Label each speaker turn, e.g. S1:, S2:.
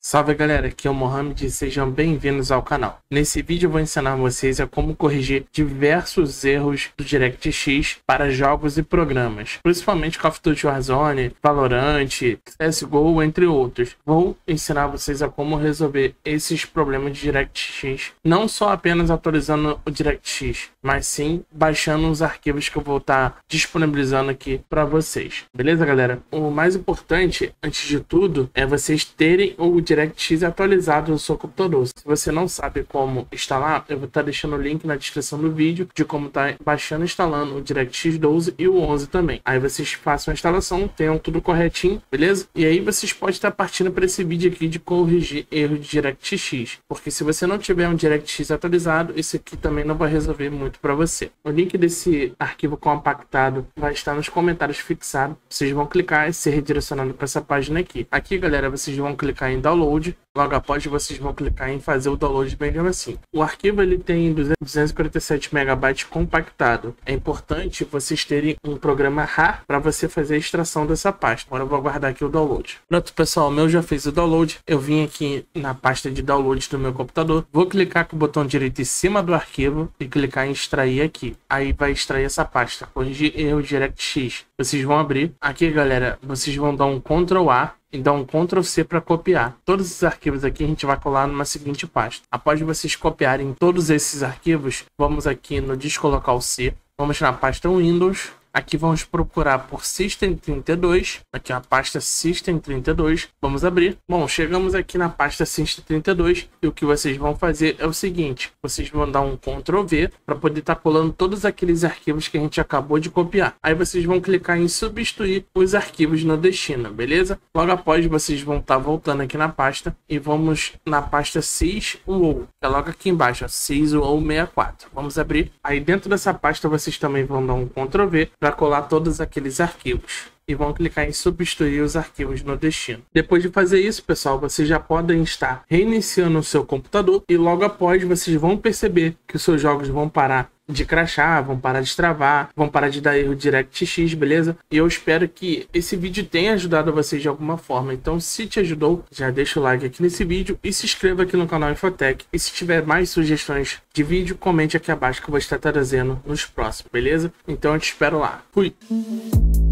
S1: Salve galera, aqui é o Mohamed e sejam bem-vindos ao canal. Nesse vídeo eu vou ensinar vocês a como corrigir diversos erros do DirectX para jogos e programas, principalmente Call of Duty Warzone, Valorant, CSGO, entre outros. Vou ensinar vocês a como resolver esses problemas de DirectX, não só apenas atualizando o DirectX, mas sim baixando os arquivos que eu vou estar disponibilizando aqui para vocês. Beleza, galera? O mais importante, antes de tudo, é vocês terem o DirectX atualizado no seu computador. Se você não sabe como instalar, eu vou estar deixando o link na descrição do vídeo de como tá baixando e instalando o DirectX 12 e o 11 também. Aí vocês façam a instalação, tenham tudo corretinho, beleza? E aí vocês podem estar partindo para esse vídeo aqui de corrigir erros de DirectX, porque se você não tiver um DirectX atualizado, esse aqui também não vai resolver muito para você. O link desse arquivo compactado vai estar nos comentários fixado. Vocês vão clicar e ser redirecionado para essa página aqui. Aqui, galera, vocês vão clicar em download. Logo após, vocês vão clicar em fazer o download bem assim. O arquivo ele tem 247 MB compactado. É importante vocês terem um programa RAR para você fazer a extração dessa pasta. Agora eu vou aguardar aqui o download. Pronto, pessoal, o meu já fez o download. Eu vim aqui na pasta de download do meu computador. Vou clicar com o botão direito em cima do arquivo e clicar em extrair aqui. Aí vai extrair essa pasta. Corrigir erro DirectX. Vocês vão abrir. Aqui, galera, vocês vão dar um Ctrl A e dar um Ctrl C para copiar. Todos os arquivos aqui a gente vai colar numa seguinte pasta. Após vocês copiarem todos esses arquivos, vamos aqui no disco local C, vamos na pasta Windows. Aqui vamos procurar por System32, aqui a pasta System32, vamos abrir. Bom, chegamos aqui na pasta System32 e o que vocês vão fazer é o seguinte, vocês vão dar um Ctrl V para poder estar colando todos aqueles arquivos que a gente acabou de copiar. Aí vocês vão clicar em substituir os arquivos no destino, beleza? Logo após vocês vão estar voltando aqui na pasta e vamos na pasta syswow, que é logo aqui embaixo, syswow64. Vamos abrir. Aí dentro dessa pasta vocês também vão dar um Ctrl V para colar todos aqueles arquivos e vão clicar em substituir os arquivos no destino. Depois de fazer isso, pessoal, vocês já podem estar reiniciando o seu computador e logo após vocês vão perceber que os seus jogos vão parar de crashar, vão parar de travar, vão parar de dar erro DirectX, beleza? E eu espero que esse vídeo tenha ajudado vocês de alguma forma. Então, se te ajudou, já deixa o like aqui nesse vídeo e se inscreva aqui no canal Infotech. E se tiver mais sugestões de vídeo, comente aqui abaixo que eu vou estar trazendo nos próximos, beleza? Então, eu te espero lá. Fui!